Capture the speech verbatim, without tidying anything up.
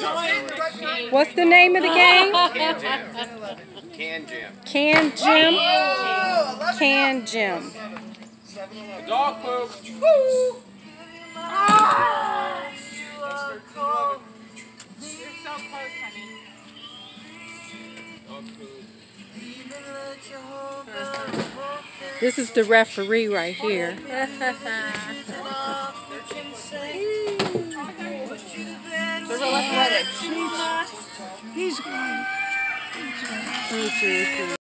What's the name of the game? Can Jam. Can Jam. Can Jam. Dog poop. Ah, you are cold. You're so close, honey. Dog poop. This is the referee right here. He's He's